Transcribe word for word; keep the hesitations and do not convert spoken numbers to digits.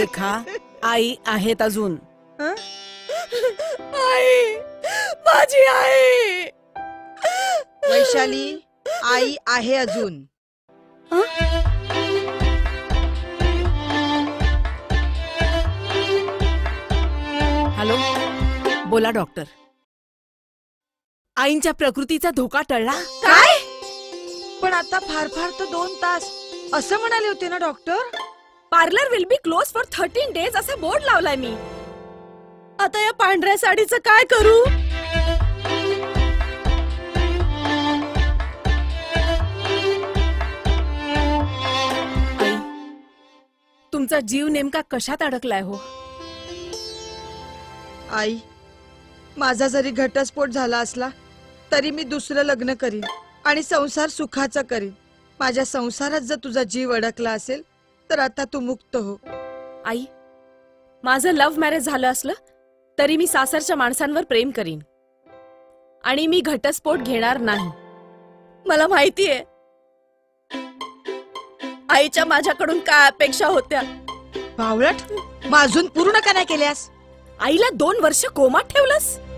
रेखा, आई आहेत अजून. आई, माझी आई. वैशाली, आई आहे अजून. हॅलो, बोला डॉक्टर. आईंच्या प्रकृतीचा धोका टळला. काय? पण आता फार फार तर दोन तास असं म्हणाले होते ना doctor. Parlour will be close for thirteen days असा बोर्ड लावलाय मी. आता या पांढऱ्या साडीचं काय करू? आई, तुमचा जीव नेमका कशात अडकलाय हो? आई, माझा जरी घटस्फोट झाला असला तरी मी दुसरं लग्न करीन आणि संसार सुखाचा करीन. माझ्या संसारात जर तुझा जीव अडकला असेल तर आता तू मुक्त हो. आई, माझं लव्ह मॅरेज झालं असलं तरी मी सासरच्या माणसांवर प्रेम करीन आणि मी घटस्फोट घेणार नाही. मला माहितीये आईच्या माझ्याकडून काय अपेक्षा होत्या. बावळट, मग अजून पूर्ण का नाही केल्यास? आईला दोन वर्ष कोमात ठेवलंस.